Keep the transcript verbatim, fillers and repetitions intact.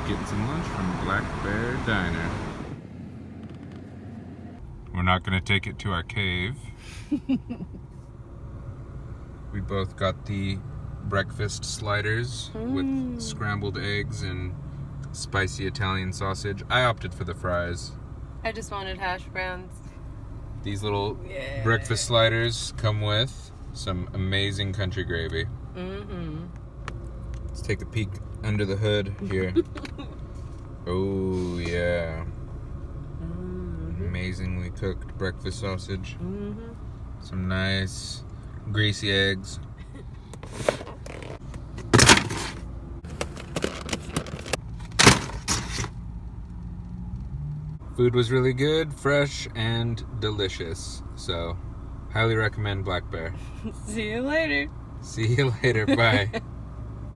Getting some lunch from Black Bear Diner. We're not going to take it to our cave. We both got the breakfast sliders mm. with scrambled eggs and spicy Italian sausage. I opted for the fries. I just wanted hash browns. These little yeah. breakfast sliders come with some amazing country gravy. Mm-hmm. Let's take a peek under the hood here. Oh, yeah. Mm-hmm. Amazingly cooked breakfast sausage. Mm-hmm. Some nice greasy eggs. Food was really good, fresh, and delicious. So, highly recommend Black Bear. See you later. See you later. Bye.